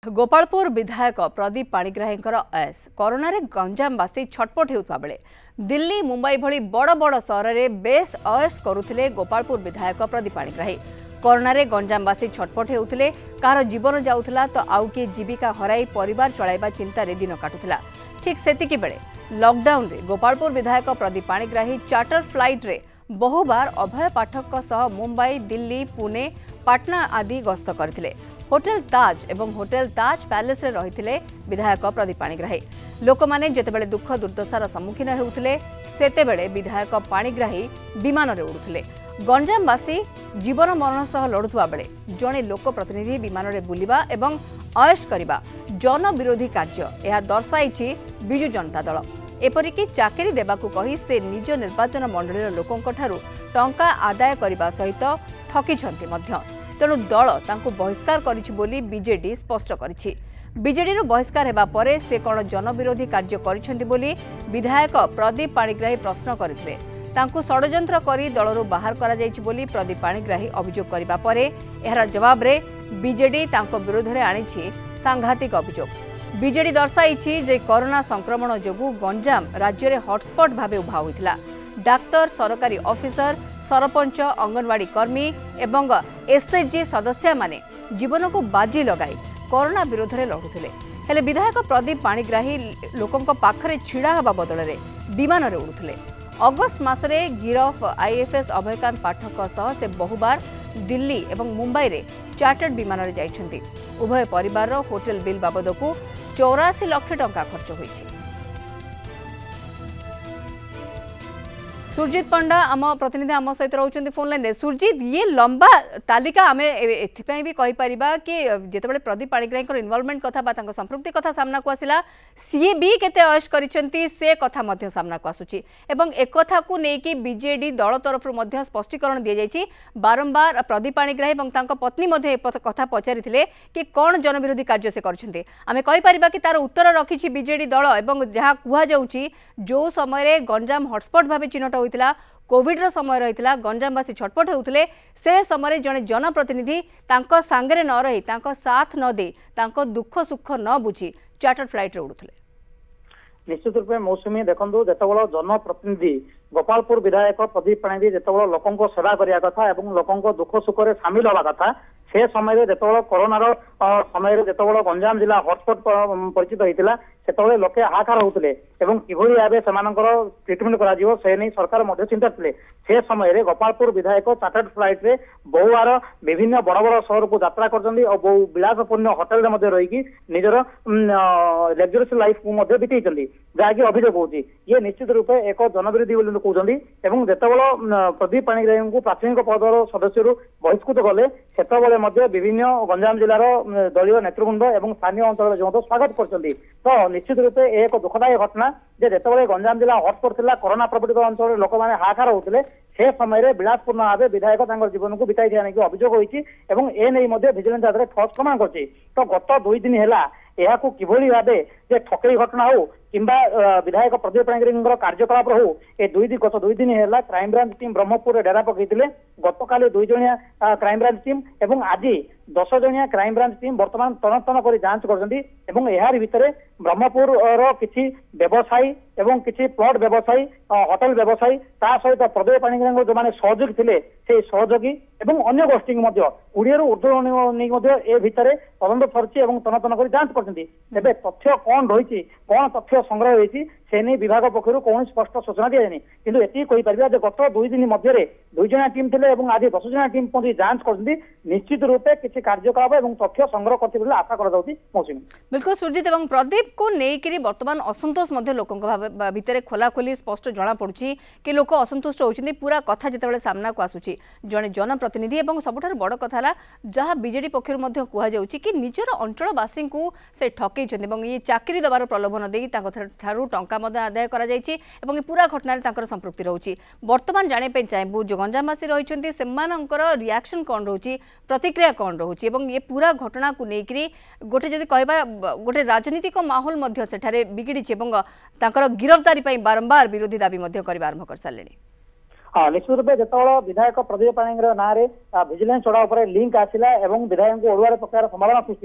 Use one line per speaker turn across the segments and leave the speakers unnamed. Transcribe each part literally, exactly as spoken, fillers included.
गोपालपुर विधायक प्रदीप पाणिग्राही ऐस कोरोना रे गंजामवासी छटपट होता बेले दिल्ली मुंबई भली बड़ बड़ सहर में बेस ऐस करुले गोपालपुर विधायक प्रदीप पाणिग्राही कोरोना रे गंजामवासी छटपट होते कहार जीवन जाऊला तो आउ किए जीविका हराई परिवार चलाइबा चिंतार दिन काटुला। ठीक सेतिकी बेले लॉकडाउन रे गोपालपुर विधायक प्रदीप पाणिग्राही चार्टर फ्लाइट रे बहु बार अभय पाठक सह मुंबई दिल्ली पुणे पाटना आदि गस्त करथिले। होटेल ताज एवं होटेल ताज पैलेस रे रहिथिले विधायक प्रदीप पाणिग्राही। लोक माने जेतेबेले दुख दुर्दशार सम्मुखीन हेउथिले सेतेबेले विधायक पाणिग्राही विमान रे उडुथिले। गंजामवासी जीवन मरण सह लड़ुवा बेले जड़े लोक प्रतिनिधि विमान रे बुलिबा एवं ऐश करिबा जन विरोधी कार्य यह दर्शाई बिजु जनता दल। एपरिकी चाकरी देबाकू कही से निज निर्वाचन मंडलीर लोकंक ठारू टंका आदाय करने सहित ठकिछंती मध्य। तेणु दल तांकू बहिष्कार करिछि बोली बीजेडी स्पष्ट करिछि। बीजेडी बहिष्कार हेबा परे से कौन जनविरोधी कार्य करिछंती बोली विधायक प्रदीप पाणिग्राही प्रश्न करथिले। तांकू षडयंत्र करी दलरू बाहर करा जाइछि बोली प्रदीप पाणिग्राही अभियोग करबा परे एहार जवाब रे बीजेडी तांको विरोध रे आनिछि सांघातिक अभियोग। बीजेडी दर्शाई जे कोरोना संक्रमण जोगु गंजाम राज्य रे हॉटस्पॉट भावे उभा होइतिला। डाक्तर सरकारी ऑफिसर सरपंच अंगनवाड़ी कर्मी एवं एसएचजी सदस्य माने जीवन को बाजी लगाई कोरोना विरोध में लड़ुले। हेले विधायक प्रदीप पाणिग्राही लोकों पाखरे छिड़ा हवा बदल में विमान रे उड़ुले। अगस्त मासरे गिरफ आईएफएस अभयकांत पाठक सह से बहुबार दिल्ली एवं मुंबई रे चार्टर्ड विमान रे जाइछंती। उभय परिवार होटेल बिल बाबद को चौरासी लाख टंका खर्च होइछि। सुरजीत पंडा आम प्रतिनिधि आम सहित रोचंती फोन लाइन। सुरजीत ये लंबा तालिका आम एथिपाई भी कहि परिबा कि जेतेबेले प्रदीप पाणिग्राही इन्वॉल्वमेंट कथा बा तांको संपृक्ति कथा सामना को आसिला सीए भी केते ऐश करिसेंती से कथा मध्य सामना को आसुची एवं एक कथा को नेकी बीजेडी दल तरफ मध्य स्पष्टीकरण दिया जायछि। बारंबार प्रदीप पाणिग्राही एवं तांको पत्नी मध्य ए कथा पचारिथिले कि कोन जनविरोधी कार्य से करिसेंती। आमे कहि परिबा कि तार उत्तर रखिछि बीजेडी दल एवं जहा कुहा जाउछि जो समय गंजाम हॉटस्पॉट भाबे चिन्हट होइतिला कोविड रो समय रहितला गंजामवासी छटपट होउथिले से समय जने जनप्रतिनिधि तांको सांगरे न रही तांको साथ न दे तांको दुख सुख न बुझी चार्टर फ्लाइट रे उड़ुथिले।
निश्चित रूप में मौसुमी देखंतु जेतेबेला जनप्रतिनिधि गोपालपुर विधायक प्रदीप पाणिग्राही जेतेबेला लोकंको सेवा करिया कथा एवं लोकंको दुख सुख रे शामिल होवा कथा से समय जेतेबेला कोरोनार समय जेतेबेला गंजाम जिला हॉटस्पॉट परिचित होइतिला सेतेबेले लोके हाहाकार होउथिले एवं किभଳି भाबे सेमानकर ट्रीटमेंट करा जिवो से नै सरकार मध्य चिंता थिले। से समय रे गोपालपुर विधायक चार्टर्ड फ्लाइट रे बहुवार विभिन्न बड़ बड़ शहर को यात्रा करजंदी और बहु विलासपूर्ण होटल रे मध्य रही कि निजर लग्जरियस लाइफ को मध्य बितेइचंदी जाकी अभियोग होउची। ये निश्चित रूप से एक जनविरोधी बोली कहउचंदी एवं जेतेबेला प्रदीप पाणिग्राही को प्राथमिक पदर सदस्य बहिष्कृत गले सेतेबेले मध्य विभिन्न गंजाम जिलार दलीय नेतृवृंद एवं स्थानीय अंचल जो स्वागत करचंदी। तो निश्चित रूप से एक दुखदायी घटना जे जेतेबेले गंजाम जिला हॉटस्पॉट थिला कोरोना प्रभावित अंचल लोक माने हाहाकार होउथिले से समय विलासपूर्ण भाव विधायक तांकर जीवन को बिताई दिया अभियोग होइछि एवं ए नै मध्य विजिलेंस आधार ठोस प्रमाण करछि। तो गत दुई दिन हैला यह किभଳି भाबे जे ठकेई घटना हो किंबा विधायक प्रदीप पाणिग्राही कार्यकलाप हो ए दुई दिन गत दुई दिन है क्राइम ब्रांच टीम ब्रह्मपुर डेरा पकई गत काली दुई जणिया क्राइम ब्रांच टीम एवं आज दस जणिया क्राइम ब्रांच टीम बर्तमान तनतन कर जांच कर यार भितर ब्रह्मपुर किसी व्यवसायी एवं किसी प्लट व्यवसायी होटेल व्यवसायी ता सहित प्रदीप पाणिग्राही जो मैंने सहयोगी थे से सहयोगी एवं अन्य गोष्ठी कोड़े ऊर्ध्व ए भितर तदंत सरी तनतन कर जांच कर तथ्य कौन रही कौन तथ्य संग्रह होती से नहीं विभाग पक्षर कौन स्पष्ट सूचना दी जाए किंतु एति कहि परिबा जे गत दुई दिन मध्य दुई जणा टीम थे और आज दस जणा टीम पहुंची जांच करछन्ती। निश्चित रूपे किसी कार्यकलाप और तथ्य संग्रह करथि बोली आशा करा जाउती। मौसुमी
बिल्कुल सुरजीत एवं प्रदीप को नेइकरी वर्तमान असंतोष मध्य लोकंक भितर खोला खोली स्पष्ट जना पड़ुछि कि लोक असंतुष्ट होउछन्ती। पूरा कथा जेतेबेले सामना को आसुछि जणे जनप्रतिनिधि एवं सबठार बड़ कथा ला जहाँ बीजेडी पक्षर मध्य कुहा जाउछि कि निजर अंचलवासी को से ठकैछन्ती एवं ये चाकरी दबार प्रलोभन देई तांको ठारू टंका आदाय करा जायछि एवं पूरा घटना तांकर संपृक्ति रहउछि। वर्तमान जाने पे चाहेबु जो गंजामवासी रहिछन्ती सेमानंकर रिएक्शन कोन रहउछि प्रतिक्रिया कोन रहउछि एवं ये पूरा घटना को नेकरी गोटे जदि कहबा गोटे राजनीतिक माहौल मध्य सेठारे बिगिडिछि एवं तांकर गिरफ्तारी पई बारंबार विरोधी दाबी मध्य करबा आरंभ कर सारलेनी।
हाँ निश्चित रूप जो विधायक प्रदीप पाणिग्राही ना रे विजिलेंस चढ़ाव पर लिंक आसला और विधायक को ओडुआर पकार संभावना सृष्टि है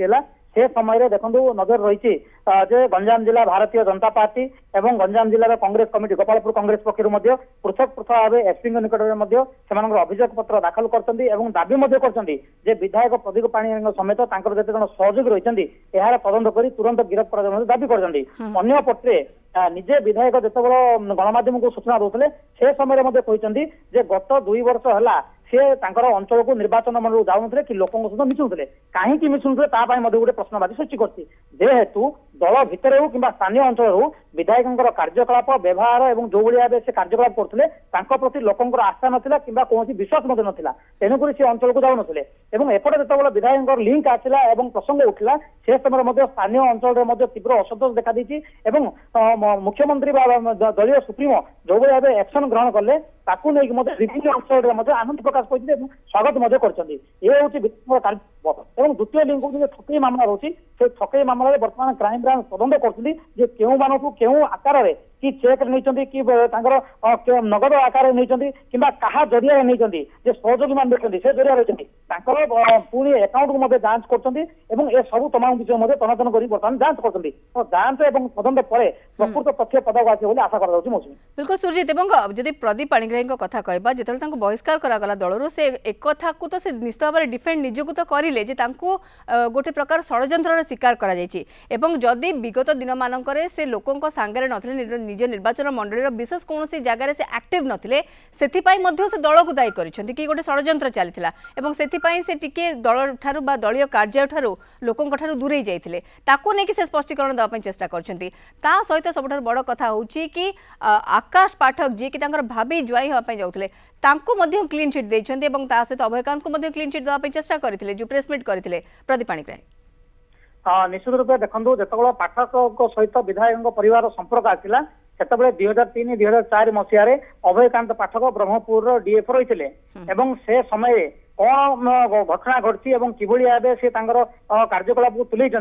से समय देखो नजर रही गंजाम जिला भारतीय जनता पार्टी एवं गंजाम जिलार कांग्रेस कमिटी गोपालपुर कांग्रेस पक्षर पृथक पृथक भाव एसपी निकट में अभियोग पत्र दाखल कर दाबी कर विधायक प्रदीप पाणिग्राही समेत जिते जन सहयोगी रही यार तदंत कर तुरंत गिरफ कर दाबी करपटे निजे विधायक जिते गणमाध्यम को सूचना दूसरे से समय गत दुई वर्ष है सी अंचल को निर्वाचन मंडल जाऊे कि लोकों सहित मिशुले कहीं मिशुले गोटे प्रश्नवाची सृष्टि करेतु दल भितर हो कि स्थानीय अंचल हो विधायक कार्यकलाप व्यवहार और जो भाव से कार्यकलाप करते प्रति लोक आस्था नाला कि कौन विश्वास नाला तेणुक सी अंचल को जाऊन एपटे जो विधायक लिंक आसला और प्रसंग उठला से समय स्थानीय अंचल तीव्र असंतोष देखा मुख्यमंत्री दलीय सुप्रीमो जो भाव एक्शन ग्रहण कले ताकू नहीं विभिन्न अंचल आनंद प्रकाश करते स्वागत कर द्वितीय लिंक जो ठकई मामला रोचे से ठकई मामला बर्तमान क्राइम ब्रांच तदंत कर आकार कि चेक नहीं कि नगद आकार नहीं कि जरिया नहीं सहयोगी मान देखते से जरिया रही पुणी एकाउंट को जांच कर सब तमाम विषय तनातन कर बर्तमान जांच कर जांच और तदंत पर प्रकृत तथ्य पदक आसे आशा कर मौसुमी
बिल्कुल सुरजित जदि प्रदीप पाणिग्राही कथा कहबा जो बहिष्कार करागला दलर से एक कथा को तो से निश्चित भाव डिफेंड निजक तो करें गोटे प्रकार षड्यंत्र शिकार करी विगत दिन मानक से लोकों सांगे नथिले निज निर्वाचन मंडल विशेष कौन जगार से एक्टिव नथिले से दल को दायी करिसेंति कि गोटे षड्यंत्र चलता से टिके दल ठारू बा दलीय कार्य ठारू लोकों ठारू दूरे जाइथिले ताकू नहीं कि से स्पष्टीकरण देवा चेष्टा करछंती ता सहित सबठार बड़ कथा होउची कि आकाश पाठक जी कि तांकर भाभी ज्वाई होपा जाउथिले तांको मध्य क्लीन चिट देइछंती एवं ता सहित अभयकांत को मध्य क्लीन चिट देवा चेष्टा करथिले जो प्रेस मीट करथिले प्रदीप पाणिग्राही
निश्चित रूप देखो जो पाठक सहित विधायक परिवार संपर्क आसला से दुई हजार तीन दुई हजार चार मसीह अभयकांत पाठक ब्रह्मपुर डीएफ रही से समय कौन घटना घटी कि भाव से कार्यकलाप को तुले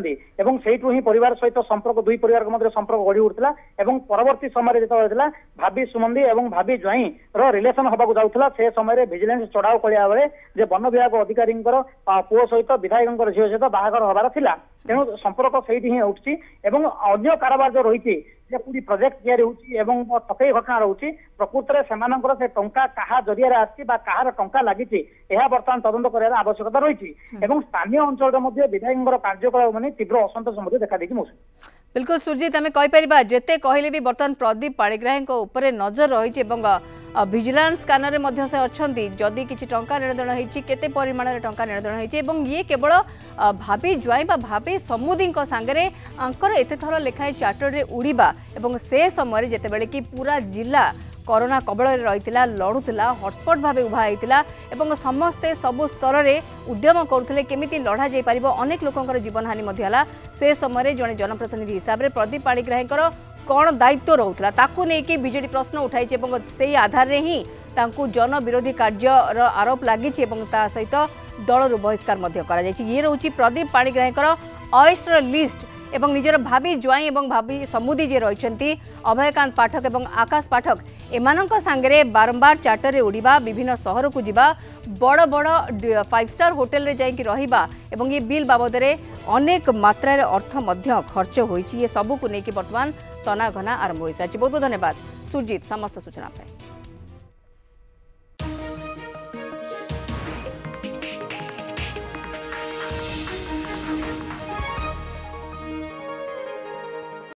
ही परिवार सहित संपर्क दुई परिवार मध्य संपर्क गढ़ी उठला परवर्ती समय जो भाभी सुमंदी और भाभी ज्वाई रिलेसन हवा जाऊला से समय विजिलेंस चढ़ाऊ कलिया बेले वन विभाग अधिकारी पुओ सहित विधायक झील सहित बाहागर हबार थिला तेणु संपर्क से ही उठी अन्य कारोबार जो रही पूरी प्रोजेक्ट या ठकई घटना रोचे प्रकृत में से टंका क्या जरिया आसर टंका लगी बर्तमान तदंत कर आवश्यकता रही स्थानीय अंचल विधायक कार्यकलाप मैंने तीव्र असंतोष देखा मौसम
बिल्कुल सुरजित आम कहीपर जिते कहले भी बर्तमान प्रदीप पाणिग्राही नजर रही विजिलेंस स्कानर में से अच्छा जदि किसी टंका निर्देण होते परिमाण में टंका निर्देण हो ये केवल भाभी ज्वाई भाभी समुदी सांगे एत थर लेखाएं चार्टर में उड़ीबा से समय जितेबाला कि पूरा जिला कोरोना कबल रही लड़ुला हटस्पट भाव उभा होता समस्ते सबु स्तर में उद्यम करुले केमिति लड़ा जाई पारिबो अनेक लोकंकर जीवन हानि से समय जड़े जनप्रतिनिधि हिसाब से प्रदीप पाणिग्राही कौन दायित्व रोला ताकू नहीं बीजेडी प्रश्न उठाई से आधार रे ही तांकू जन विरोधी कार्य आरोप लगी सहित दल बहिष्कार ये रोची प्रदीप पाणिग्राही अयस्टर लिस्ट एवं निजर भाभी ज्वाई एवं भाभी समुदी जे रही अभयकांत पाठक एवं आकाश पाठक एमानंक सांगरे बारंबार चार्टर रे उड़ीबा विभिन्न सहर को जिबा बड़ बड़ फाइव स्टार होटेल रे जाइकी रहिबा एवं ये बिल बाबद रे अनेक मात्रा रे अर्थ मध्य खर्च होईची ये सबु को नेकी वर्तमान तना घना आरंभ हो सारी। बहुत बहुत धन्यवाद सुरजीत समस्त सूचना।